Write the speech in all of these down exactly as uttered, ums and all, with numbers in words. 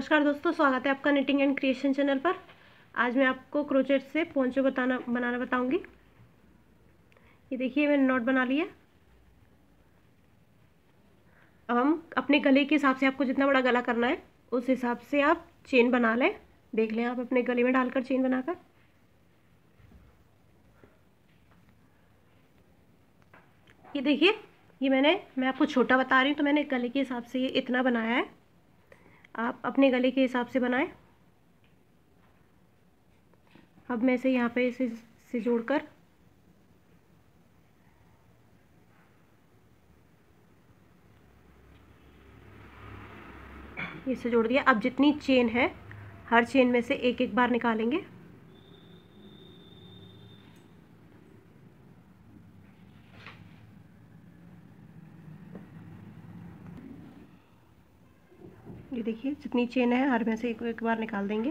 नमस्कार दोस्तों, स्वागत है आपका निटिंग एंड क्रिएशन चैनल पर। आज मैं आपको क्रोचेट से पोंचो बताना बनाना बताऊंगी। ये देखिए मैंने नॉट बना लिया। अब हम अपने गले के हिसाब से, आपको जितना बड़ा गला करना है उस हिसाब से आप चेन बना लें। देख लें आप अपने गले में डालकर चेन बनाकर। ये देखिए, ये मैंने मैं आपको छोटा बता रही हूँ तो मैंने गले के हिसाब से ये इतना बनाया है। आप अपने गले के हिसाब से बनाएं। अब मैं इसे यहाँ पे इसे से जोड़कर इसे जोड़ दिया। अब जितनी चेन है हर चेन में से एक एक बार निकालेंगे। ये देखिए जितनी चेन है हर में से एक एक बार निकाल देंगे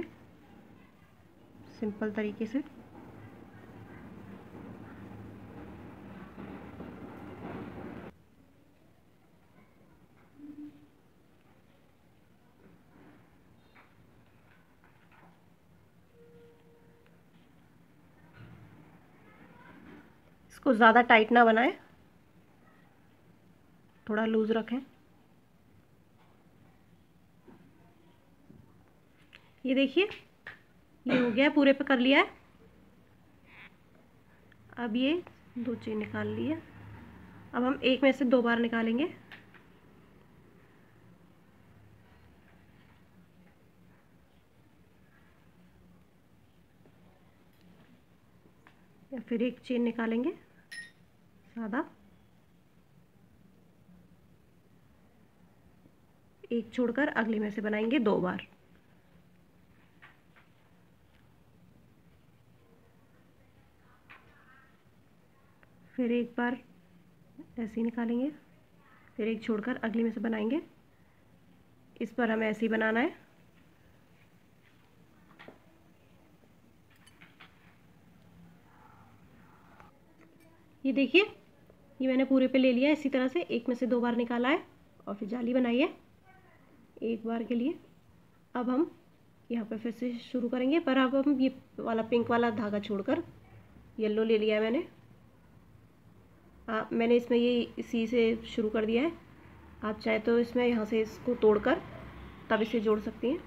सिंपल तरीके से। इसको ज़्यादा टाइट ना बनाएं, थोड़ा लूज रखें। ये देखिए ये हो गया है, पूरे पे कर लिया है। अब ये दो चेन निकाल लिया। अब हम एक में से दो बार निकालेंगे। या फिर एक चेन निकालेंगे सादा, एक छोड़कर अगले में से बनाएंगे दो बार। फिर एक बार ऐसे ही निकालेंगे, फिर एक छोड़कर अगले में से बनाएंगे। इस पर हमें ऐसे ही बनाना है। ये देखिए ये मैंने पूरे पे ले लिया। इसी तरह से एक में से दो बार निकाला है और फिर जाली बनाई है एक बार के लिए। अब हम यहाँ पर फिर से शुरू करेंगे, पर अब हम ये वाला पिंक वाला धागा छोड़कर येलो ले लिया है मैंने। आ, मैंने इसमें ये इसी से शुरू कर दिया है। आप चाहे तो इसमें यहाँ से इसको तोड़कर तब इसे जोड़ सकती हैं।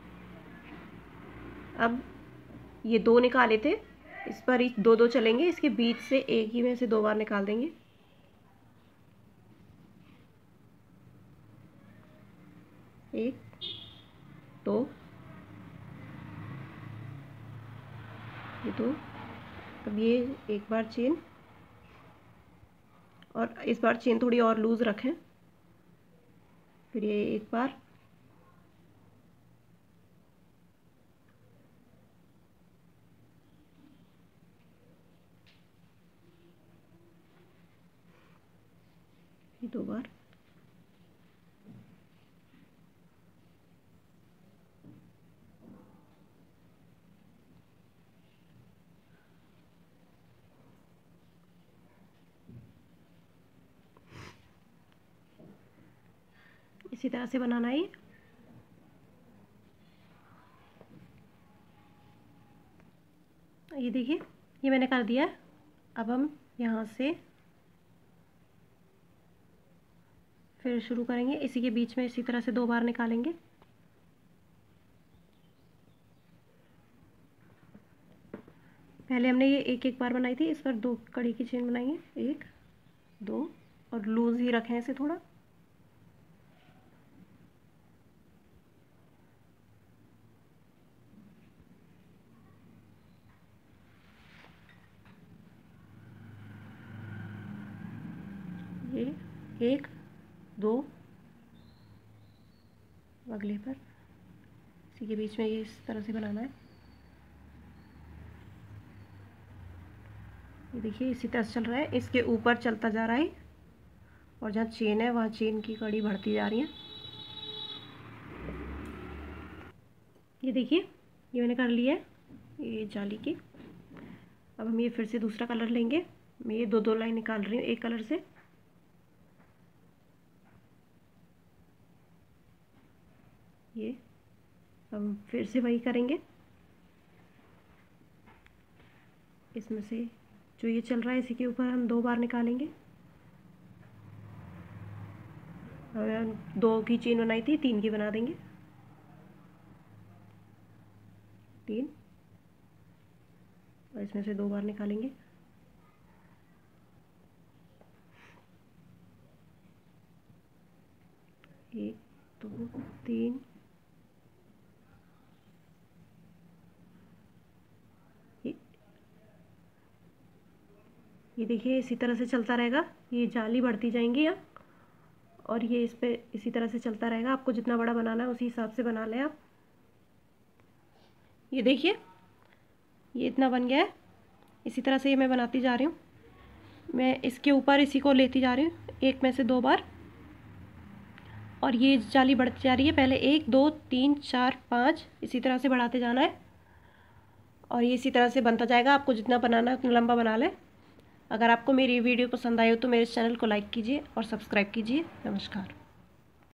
अब ये दो निकाले थे, इस पर ही दो दो चलेंगे। इसके बीच से एक ही में से दो बार निकाल देंगे। एक दो, ये दो। अब ये एक बार चेन, और इस बार चेन थोड़ी और लूज रखें। फिर ये एक बार, ये दो बार। इसी तरह से बनाना है। ये देखिए ये मैंने कर दिया। अब हम यहाँ से फिर शुरू करेंगे। इसी के बीच में इसी तरह से दो बार निकालेंगे। पहले हमने ये एक एक बार बनाई थी, इस पर दो कड़ी की चेन बनाएंगे। एक दो, और लूज ही रखें इसे थोड़ा। ये एक दो, अगले पर इसी के बीच में ये इस तरह से बनाना है। ये देखिए इसी तरह से चल रहा है, इसके ऊपर चलता जा रहा है और जहाँ चेन है वहाँ चेन की कड़ी बढ़ती जा रही है। ये देखिए ये मैंने कर लिया है ये जाली की। अब हम ये फिर से दूसरा कलर लेंगे। मैं ये दो दो लाइन निकाल रही हूँ एक कलर से। ये हम फिर से वही करेंगे। इसमें से जो ये चल रहा है इसी के ऊपर हम दो बार निकालेंगे। हमें दो की चेन बनाई थी, तीन की बना देंगे। तीन, और इसमें से दो बार निकालेंगे। एक, दो, तीन, ये ये देखिए इसी तरह से चलता रहेगा। ये जाली बढ़ती जाएंगी यहाँ, और ये इस पे इसी तरह से चलता रहेगा। आपको जितना बड़ा बनाना है उसी हिसाब से बना लें आप। ये देखिए ये इतना बन गया है। इसी तरह से ये मैं बनाती जा रही हूँ। मैं इसके ऊपर इसी को लेती जा रही हूँ एक में से दो बार, और ये जाली बढ़ती जा रही है। पहले एक, दो, तीन, चार, पाँच, इसी तरह से बढ़ाते जाना है, और ये इसी तरह से बनता जाएगा। आपको जितना बनाना है उतना लंबा बना लें। अगर आपको मेरी वीडियो पसंद आई हो तो मेरे चैनल को लाइक कीजिए और सब्सक्राइब कीजिए। नमस्कार।